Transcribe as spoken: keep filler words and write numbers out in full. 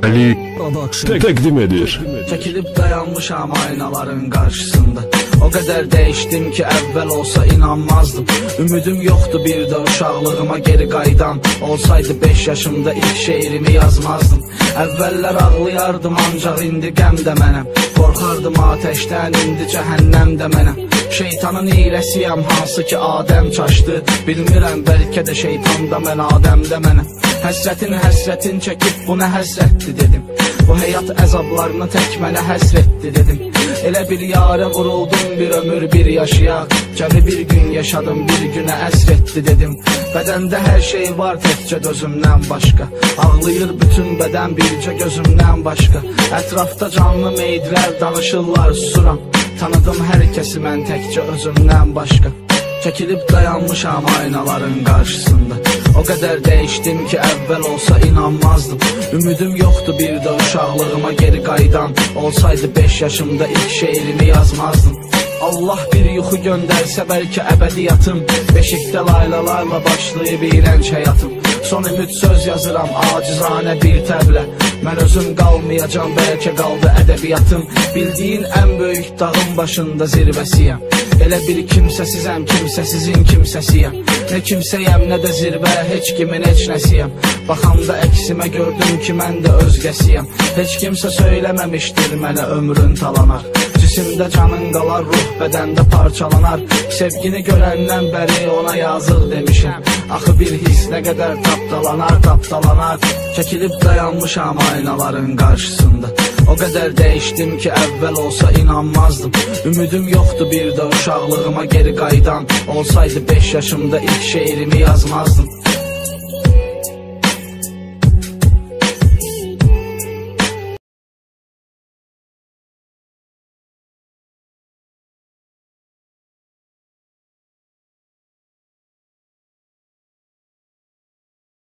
Ali təqdim edir. Çəkilib dayanmışam aynaların qarşısında. O qədər dəyişdim ki, əvvəl olsa inanmazdım. Ümidim yoxdur bir də uşaqlığıma geri qaydan. Olsaydı beş yaşımda ilk şeirimi yazmazdım. Əvvəllər ağlayardım, ancaq indi qəm də mənəm. Qorxardım ateşdən, indi cəhənnəm də mənəm. Şeytanın iyrəsiyəm, hansı ki Adəm çaşdı. Bilmirəm, bəlkə də şeytan da mən, Adəm də mənəm. Həsrətin həsrətin çəkib bu nə həsrətdir dedim. Bu həyat əzablarını tək mənə həsrətdir dedim. Elə bir yarə vuruldum, bir ömür bir yaşayaq. Cəmi bir gün yaşadım, bir günə əsrətdir dedim. Bədəndə hər şey var təkcə gözümdən başqa. Ağlayır bütün bədən bircə gözümdən başqa. Ətrafda canlı meydlər danışırlar, susuram. Tanıdım hər kəsi mən təkcə özümdən başqa. Çəkilib dayanmışam aynaların qarşısında. O qədər dəyişdim ki, əvvəl olsa inanmazdım. Ümidim yoxdur bir də uşaqlığıma geri qaydan. Olsaydı beş yaşımda ilk şeirimi yazmazdım. Allah bir yuxu göndərsə bəlkə əbədiyyatım. Beşikdə laylalarla başlayıb iyrənc həyatım. Son ümid söz yazıram acizanə bir təblə. Mən özüm qalmayacam, bəlkə qaldı ədəbiyyatım. Bildiyin ən böyük dağın başında zirvəsiyəm. Elə bir kimsəsizəm, kimsəsizin kimsəsiyəm. Nə kimsəyəm, nə də zirvə, heç kimin heç nəsiyəm. Baxamda əksimə gördüm ki, mən də özgəsiyəm. Heç kimsə söyləməmişdir mənə ömrün talanar. Cisimdə canın qalar, ruh bədəndə parçalanar. Sevgini görəndən bəri ona yazıq demişəm. Axı bir his nə qədər tapdalanar, tapdalanar. Çəkilib dayanmışam aynaların qarşısında. O qədər dəyişdim ki, əvvəl olsa inanmazdım. Ümidim yoxdur bir də uşaqlığıma geri qaydan. Olsaydı beş yaşımda ilk şeirimi yazmazdım.